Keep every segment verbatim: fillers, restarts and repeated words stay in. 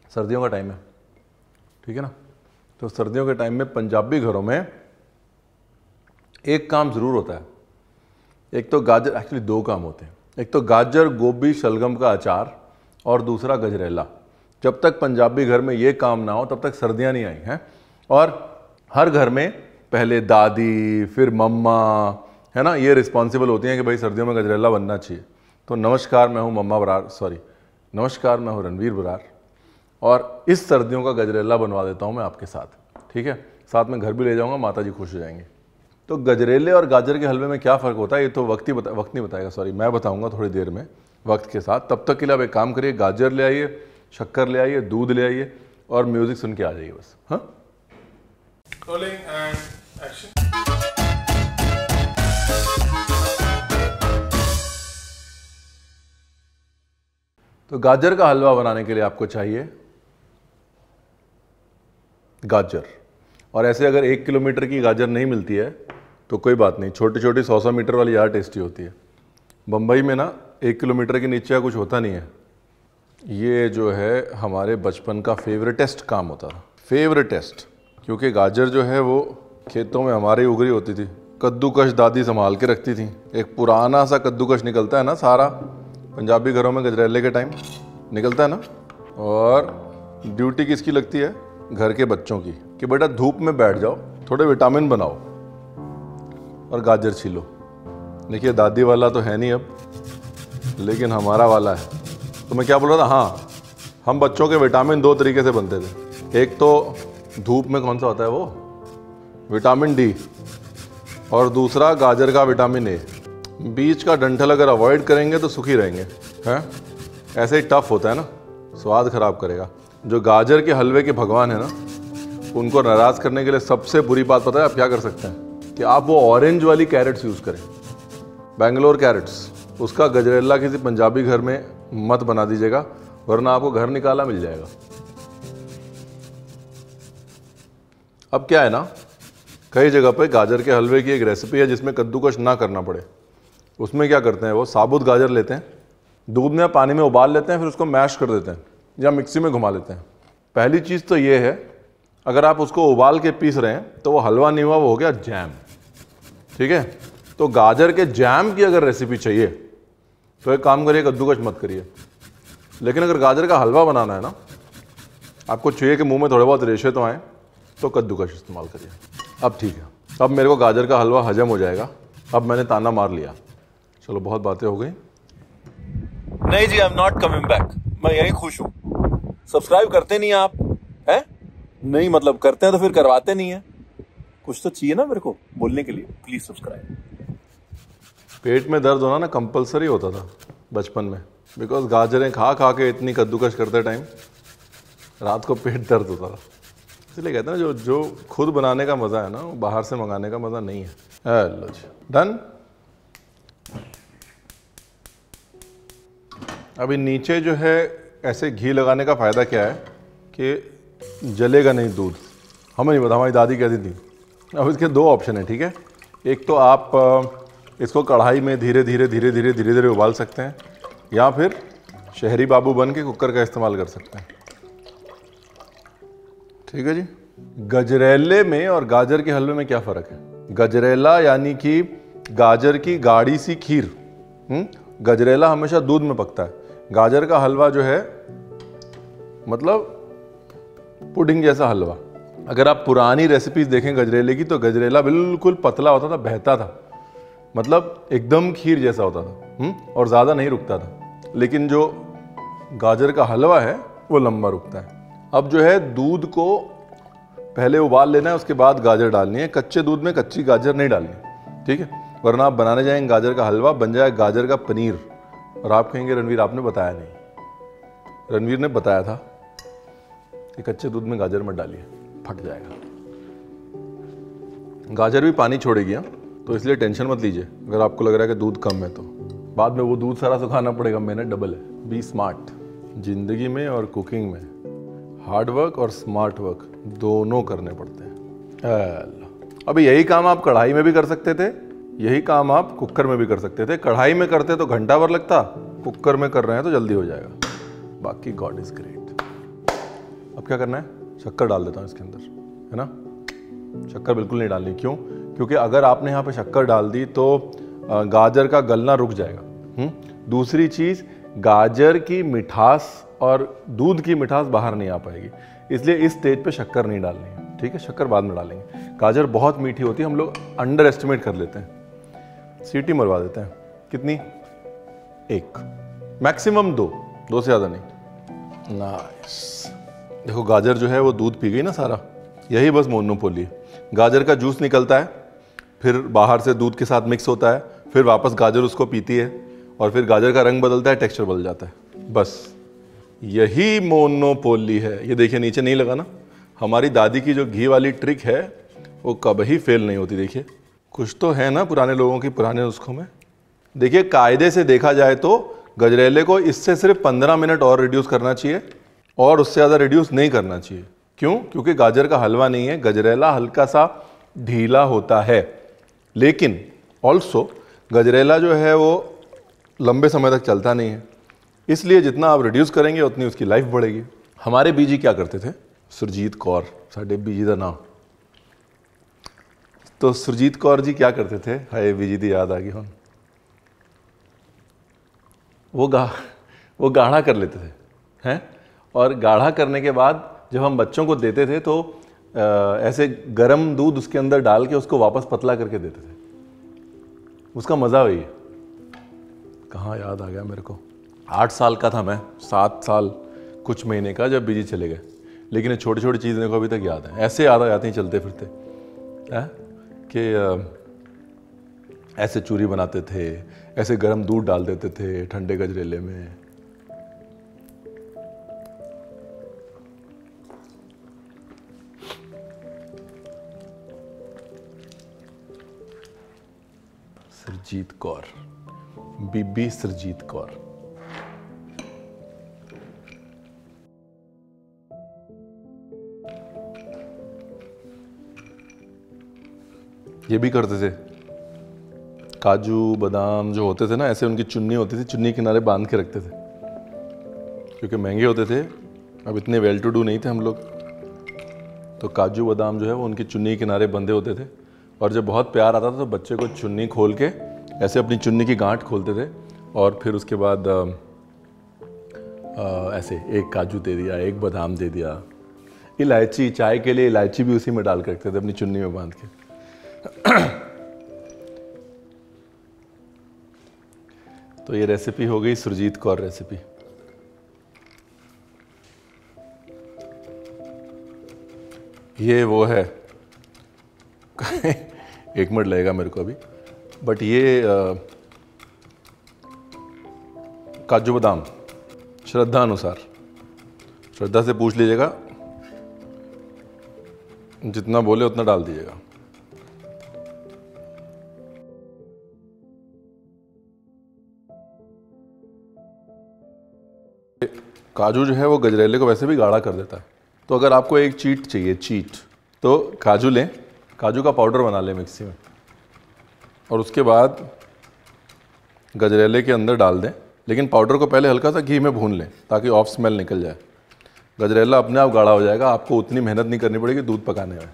सर्दियों का टाइम है, ठीक है ना। तो सर्दियों के टाइम में पंजाबी घरों में एक काम ज़रूर होता है। एक तो गाजर, एक्चुअली दो काम होते हैं। एक तो गाजर गोभी शलगम का अचार और दूसरा गजरेला। जब तक पंजाबी घर में ये काम ना हो तब तक सर्दियाँ नहीं आई हैं। और हर घर में पहले दादी फिर मम्मा, है ना, ये रिस्पॉन्सिबल होती हैं कि भाई सर्दियों में गजरेला बनना चाहिए। तो नमस्कार, मैं हूँ मम्मा बरार, सॉरी नमस्कार मैं हूँ रणवीर बरार, और इस सर्दियों का गजरेला बनवा देता हूँ मैं आपके साथ, ठीक है। साथ में घर भी ले जाऊँगा, माता जी खुश हो जाएंगे। तो गजरेले और गाजर के हलवे में क्या फ़र्क होता है ये तो वक्त ही बता वक्त नहीं बताएगा, सॉरी मैं बताऊँगा थोड़ी देर में वक्त के साथ। तब तक के लिए आप एक काम करिए, गाजर ले आइए, शक्कर ले आइए, दूध ले आइए और म्यूज़िक सुन के आ जाइए बस। हाँ, रोलिंग एंड एक्शन। तो गाजर का हलवा बनाने के लिए आपको चाहिए गाजर। और ऐसे अगर एक किलोमीटर की गाजर नहीं मिलती है तो कोई बात नहीं, छोटी छोटी सौ सौ मीटर वाली ज़्यादा टेस्टी होती है। बम्बई में ना एक किलोमीटर के नीचे कुछ होता नहीं है। ये जो है हमारे बचपन का फेवरेटेस्ट काम होता था, फेवरेटेस्ट, क्योंकि गाजर जो है वो खेतों में हमारे ही उगरी होती थी। कद्दूकश दादी संभाल के रखती थी। एक पुराना सा कद्दूकश निकलता है ना, सारा पंजाबी घरों में गजरेले के टाइम निकलता है ना। और ड्यूटी किसकी लगती है? घर के बच्चों की, कि बेटा धूप में बैठ जाओ, थोड़े विटामिन बनाओ और गाजर छीलो। देखिए दादी वाला तो है नहीं अब, लेकिन हमारा वाला है। तो मैं क्या बोल रहा था, हाँ, हम बच्चों के विटामिन दो तरीके से बनते थे। एक तो धूप में कौन सा होता है वो, विटामिन डी, और दूसरा गाजर का विटामिन ए। बीच का डंठल अगर अवॉइड करेंगे तो सुखी रहेंगे, हैं। ऐसे ही टफ होता है ना, स्वाद खराब करेगा। जो गाजर के हलवे के भगवान है ना, उनको नाराज़ करने के लिए सबसे बुरी बात पता है आप क्या कर सकते हैं? कि आप वो ऑरेंज वाली कैरेट्स यूज़ करें, बेंगलोर कैरेट्स। उसका गजरेला किसी पंजाबी घर में मत बना दीजिएगा, वरना आपको घर निकाला मिल जाएगा। अब क्या है ना, कई जगह पे गाजर के हलवे की एक रेसिपी है जिसमें कद्दूकश ना करना पड़े। उसमें क्या करते हैं, वो साबुत गाजर लेते हैं, दूध में पानी में उबाल लेते हैं, फिर उसको मैश कर देते हैं या मिक्सी में घुमा लेते हैं। पहली चीज़ तो ये है, अगर आप उसको उबाल के पीस रहे हैं तो वो हलवा नहीं हुआ, वो हो गया जैम, ठीक है। तो गाजर के जैम की अगर रेसिपी चाहिए तो एक काम करिए, कद्दूकश मत करिए। लेकिन अगर गाजर का हलवा बनाना है ना, आपको चाहिए कि मुंह में थोड़े बहुत रेशे तो आए, तो कद्दूकश इस्तेमाल करिए। अब ठीक है, अब मेरे को गाजर का हलवा हजम हो जाएगा। अब मैंने ताना मार लिया, चलो बहुत बातें हो गई। नहीं जी, I am not coming back, मैं यही खुश हूँ। सब्सक्राइब करते नहीं आप, हैं? नहीं मतलब करते हैं तो फिर करवाते नहीं है। कुछ तो चाहिए ना मेरे को बोलने के लिए, प्लीज सब्सक्राइब। पेट में दर्द होना ना कंपलसरी होता था बचपन में, बिकॉज गाजरें खा खा के इतनी कद्दूकश करते टाइम रात को पेट दर्द होता था। इसलिए कहते हैं ना, जो जो खुद बनाने का मज़ा है ना, वो बाहर से मंगाने का मज़ा नहीं है। हेलो जी, डन। अभी नीचे जो है ऐसे घी लगाने का फ़ायदा क्या है कि जलेगा नहीं दूध। हमें नहीं पता, हमारी दादी कहती थी। अब इसके दो ऑप्शन हैं, ठीक है। एक तो आप इसको कढ़ाई में धीरे धीरे धीरे धीरे धीरे धीरे उबाल सकते हैं, या फिर शहरी बाबू बन के कुकर का इस्तेमाल कर सकते हैं, ठीक है जी। गजरेले में और गाजर के हलवे में क्या फ़र्क है? गजरेला यानी कि गाजर की गाढ़ी सी खीर, गजरेला हमेशा दूध में पकता है। गाजर का हलवा जो है मतलब पुडिंग जैसा हलवा। अगर आप पुरानी रेसिपीज देखें गजरेले की, तो गजरेला बिल्कुल पतला होता था, बहता था, मतलब एकदम खीर जैसा होता था, हुँ? और ज़्यादा नहीं रुकता था। लेकिन जो गाजर का हलवा है वो लंबा रुकता है। अब जो है दूध को पहले उबाल लेना है, उसके बाद गाजर डालनी है। कच्चे दूध में कच्ची गाजर नहीं डालनी, ठीक है, वरना आप बनाने जाएंगे गाजर का हलवा, बन जाए गाजर का पनीर, और आप कहेंगे रणवीर आपने बताया नहीं। रणवीर ने बताया था कि कच्चे दूध में गाजर मत डालिए, फट जाएगा। गाजर भी पानी छोड़ेगी, हाँ, तो इसलिए टेंशन मत लीजिए अगर आपको लग रहा है कि दूध कम है तो। बाद में वो दूध सारा सुखाना पड़ेगा, मेहनत डबल है। Be smart. जिंदगी में और कुकिंग में हार्ड वर्क और स्मार्ट वर्क दोनों करने पड़ते हैं। अभी यही काम आप कढ़ाई में भी कर सकते थे, यही काम आप कुकर में भी कर सकते थे। कढ़ाई में करते तो घंटा भर लगता, कुकर में कर रहे हैं तो जल्दी हो जाएगा। बाकी गॉड इज ग्रेट। अब क्या करना है, शक्कर डाल देता हूँ इसके अंदर, है ना। शक्कर बिल्कुल नहीं डालनी, क्यों? क्योंकि अगर आपने यहाँ पे शक्कर डाल दी तो गाजर का गलना रुक जाएगा। हुँ? दूसरी चीज़, गाजर की मिठास और दूध की मिठास बाहर नहीं आ पाएगी, इसलिए इस स्टेज पे शक्कर नहीं डालनी है, ठीक है। शक्कर बाद में डालेंगे। गाजर बहुत मीठी होती है, हम लोग अंडर एस्टिमेट कर लेते हैं। सीटी मरवा देते हैं। कितनी? एक, मैक्सिमम दो, दो से ज़्यादा नहीं। नाइस। देखो गाजर जो है वो दूध पी गई ना सारा, यही बस मोनोपोली है। गाजर का जूस निकलता है, फिर बाहर से दूध के साथ मिक्स होता है, फिर वापस गाजर उसको पीती है और फिर गाजर का रंग बदलता है, टेक्सचर बदल जाता है। बस यही मोनोपोली है। ये देखिए नीचे नहीं लगा ना। हमारी दादी की जो घी वाली ट्रिक है वो कभी फेल नहीं होती। देखिए कुछ तो है ना पुराने लोगों की पुराने नुस्खों में। देखिए कायदे से देखा जाए तो गजरेले को इससे सिर्फ पंद्रह मिनट और रिड्यूस करना चाहिए और उससे ज़्यादा रिड्यूस नहीं करना चाहिए। क्यों? क्योंकि गाजर का हलवा नहीं है, गजरेला हल्का सा ढीला होता है। लेकिन ऑल्सो गजरेला जो है वो लंबे समय तक चलता नहीं है, इसलिए जितना आप रिड्यूस करेंगे उतनी उसकी लाइफ बढ़ेगी। हमारे बीजी क्या करते थे? सुरजीत कौर साढ़े बीजी का नाम। तो सुरजीत कौर जी क्या करते थे? हाय बीजी दी याद आ गई। हम वो गा वो गाढ़ा कर लेते थे, हैं? और गाढ़ा करने के बाद जब हम बच्चों को देते थे तो आ, ऐसे गरम दूध उसके अंदर डाल के उसको वापस पतला करके देते थे। उसका मज़ा वही है। कहाँ याद आ गया मेरे को। आठ साल का था मैं, सात साल कुछ महीने का, जब बीजी चले गए। लेकिन ये छोटी छोटी चीज़ें को अभी तक याद है। ऐसे याद आ जाती हैं चलते फिरते, है कि ऐसे चूरी बनाते थे, ऐसे गरम दूध डाल देते थे ठंडे गजरेले में। सुरजीत कौर, बीबी सुरजीत कौर। ये भी करते थे। काजू बादाम जो होते थे ना, ऐसे उनकी चुन्नी होती थी, चुन्नी किनारे बांध के रखते थे, क्योंकि महंगे होते थे। अब इतने वेल टू डू नहीं थे हम लोग, तो काजू बादाम जो है वो उनकी चुन्नी के किनारे बंधे होते थे। और जब बहुत प्यार आता था तो बच्चे को चुन्नी खोल के ऐसे अपनी चुन्नी की गांठ खोलते थे और फिर उसके बाद आ, आ, ऐसे एक काजू दे दिया, एक बादाम दे दिया। इलायची, चाय के लिए इलायची भी उसी में डाल के रखते थे अपनी चुन्नी में बांध के। तो ये रेसिपी हो गई सुरजीत कौर रेसिपी। ये वो है एक मिनट लगेगा मेरे को अभी, बट ये आ, काजू बादाम श्रद्धा अनुसार, श्रद्धा से पूछ लीजिएगा, जितना बोले उतना डाल दीजिएगा। काजू जो है वो गजरेले को वैसे भी गाढ़ा कर देता है। तो अगर आपको एक चीट चाहिए, चीट, तो काजू लें, काजू का पाउडर बना लें मिक्सी में, और उसके बाद गजरेले के अंदर डाल दें। लेकिन पाउडर को पहले हल्का सा घी में भून लें ताकि ऑफ स्मेल निकल जाए। गजरेला अपने आप गाढ़ा हो जाएगा, आपको उतनी मेहनत नहीं करनी पड़ेगी दूध पकाने में।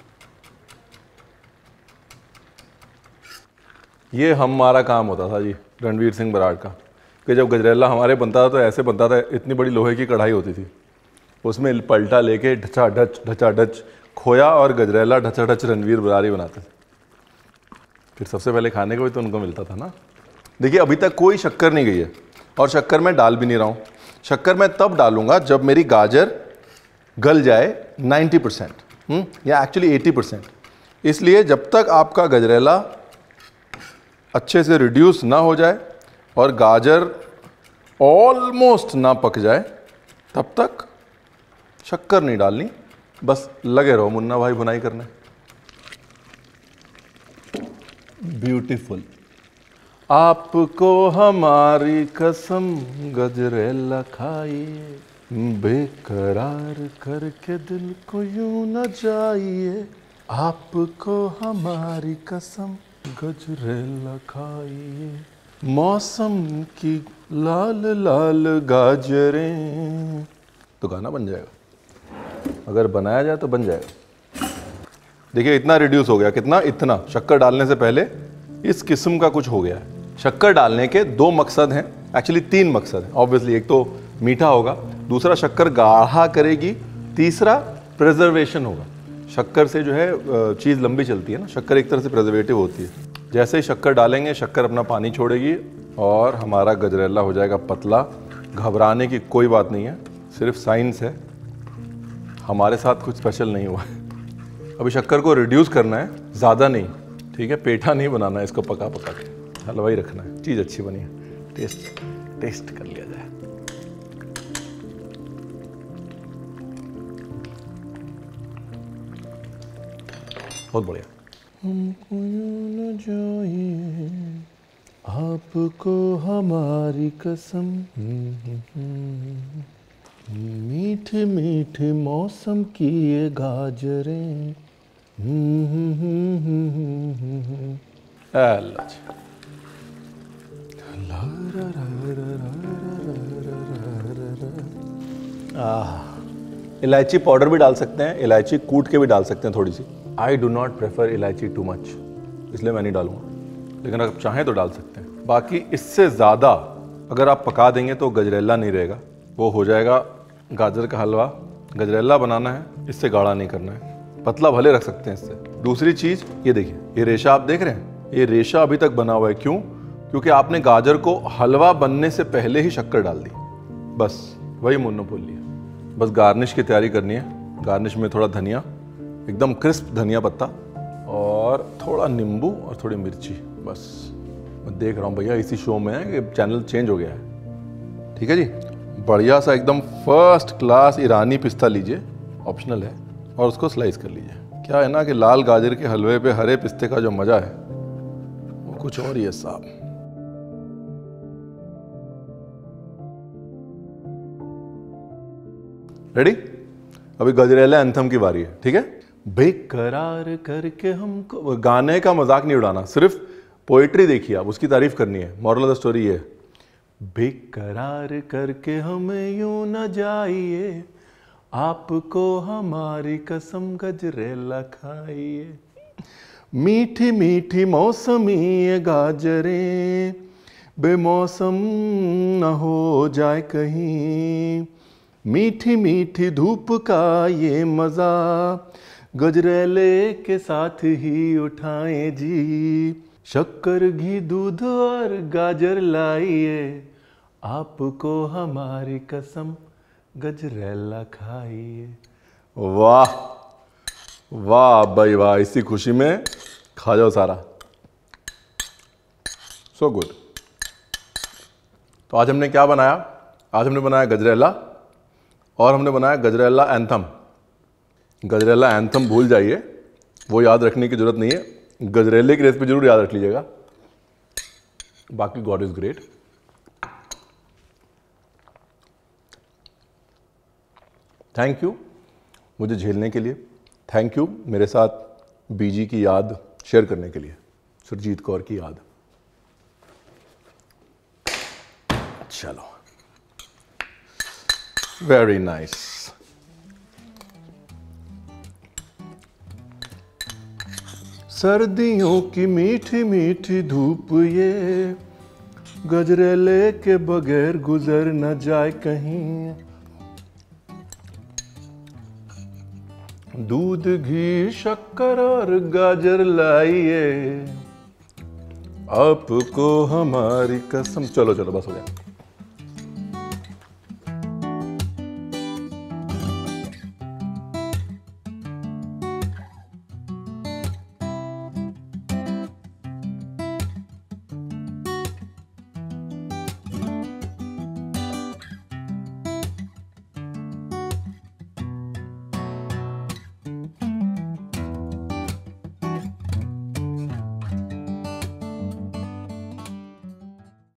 ये हमारा काम होता था जी रणवीर सिंह बराड़ का, कि जब गजरेला हमारे बनता था तो ऐसे बनता था। इतनी बड़ी लोहे की कढ़ाई होती थी, उसमें पलटा लेके ढचा ढच ढचा ढच खोया और गजरेला ढचा ढच रणवीर बराड़ी बनाते थे। फिर सबसे पहले खाने को भी तो उनको मिलता था ना। देखिए अभी तक कोई शक्कर नहीं गई है, और शक्कर मैं डाल भी नहीं रहा हूँ। शक्कर मैं तब डालूंगा जब मेरी गाजर गल जाए नब्बे परसेंट या एक्चुअली अस्सी परसेंट। इसलिए जब तक आपका गजरेला अच्छे से रिड्यूस ना हो जाए और गाजर ऑलमोस्ट ना पक जाए तब तक शक्कर नहीं डालनी। बस लगे रहो मुन्ना भाई बुनाई करने। ब्यूटीफुल। आपको हमारी कसम गजरेला खाइए, बेकरार करके दिल को यूं न जाइए। आपको हमारी कसम गजरेला खाइए, मौसम की लाल लाल गाजरें। तो गाना बन जाएगा। अगर बनाया जाए तो बन जाएगा। देखिए इतना रिड्यूस हो गया, कितना, इतना शक्कर डालने से पहले इस किस्म का कुछ हो गया है। शक्कर डालने के दो मकसद हैं, एक्चुअली तीन मकसद हैं ऑब्वियसली। एक तो मीठा होगा, दूसरा शक्कर गाढ़ा करेगी, तीसरा प्रिजर्वेशन होगा। शक्कर से जो है चीज़ लंबी चलती है ना, शक्कर एक तरह से प्रिजर्वेटिव होती है। जैसे ही शक्कर डालेंगे शक्कर अपना पानी छोड़ेगी और हमारा गजरेला हो जाएगा पतला। घबराने की कोई बात नहीं है, सिर्फ साइंस है, हमारे साथ कुछ स्पेशल नहीं हुआ है। अभी शक्कर को रिड्यूस करना है, ज़्यादा नहीं, ठीक है, पेठा नहीं बनाना है इसको पका पका के, हलवाई रखना है। चीज़ अच्छी बनी है, टेस्ट टेस्ट कर लिया जाए। बहुत बढ़िया। हमको न जाइए आपको हमारी कसम, मीठे मीठे मौसम की ये गाजरें। इलायची पाउडर भी डाल सकते हैं, इलायची कूट के भी डाल सकते हैं थोड़ी सी। I do not prefer elaichi too much, इसलिए मैं नहीं डालूंगा, लेकिन अगर चाहें तो डाल सकते हैं। बाकी इससे ज़्यादा अगर आप पका देंगे तो गजरेला नहीं रहेगा, वो हो जाएगा गाजर का हलवा। गजरेला बनाना है, इससे गाढ़ा नहीं करना है, पतला भले रख सकते हैं इससे। दूसरी चीज़ ये देखिए, ये रेशा आप देख रहे हैं, ये रेशा अभी तक बना हुआ है। क्यों? क्योंकि आपने गाजर को हलवा बनने से पहले ही शक्कर डाल दी, बस वही मोनोपोली है। बस गार्निश की तैयारी करनी है। गार्निश में थोड़ा धनिया, एकदम क्रिस्प धनिया पत्ता, और थोड़ा नींबू और थोड़ी मिर्ची, बस। मैं देख रहा हूँ भैया इसी शो में है कि चैनल चेंज हो गया है, ठीक है जी। बढ़िया सा एकदम फर्स्ट क्लास ईरानी पिस्ता लीजिए, ऑप्शनल है, और उसको स्लाइस कर लीजिए। क्या है ना कि लाल गाजर के हलवे पे हरे पिस्ते का जो मज़ा है वो कुछ और ही है साहब। रेडी? अभी गजरेला एंथम की बारी है, ठीक है। बेकरार करके हमको, गाने का मजाक नहीं उड़ाना, सिर्फ पोइट्री देखिए आप, उसकी तारीफ करनी है। मॉरल ऑफ द स्टोरी है, बेकरार करके हमें यूं न जाइए, आपको हमारी कसम गजरेला खाइए। मीठी मीठी मौसमी ये गाजरें, बेमौसम न हो जाए कहीं। मीठी मीठी धूप का ये मज़ा, गजरेले के साथ ही उठाएं जी। शक्कर घी दूध और गाजर लाइए, आपको हमारी कसम गजरेला खाइए। वाह वाह भाई वाह, इसी खुशी में खा जाओ सारा। So good. तो आज हमने क्या बनाया? आज हमने बनाया गजरेला, और हमने बनाया गजरेला एंथम। गजरेला एंथम भूल जाइए, वो याद रखने की जरूरत नहीं है। गजरेले की रेसिपी जरूर याद रख लीजिएगा, बाकी God is great. Thank you मुझे झेलने के लिए, थैंक यू मेरे साथ बीजी की याद शेयर करने के लिए, सुरजीत कौर की याद। चलो, वेरी नाइस। सर्दियों की मीठी मीठी धूप ये, गजरेले के बगैर गुजर न जाए कहीं। दूध घी शक्कर और गाजर लाइए, आपको हमारी कसम। चलो चलो बस हो गया।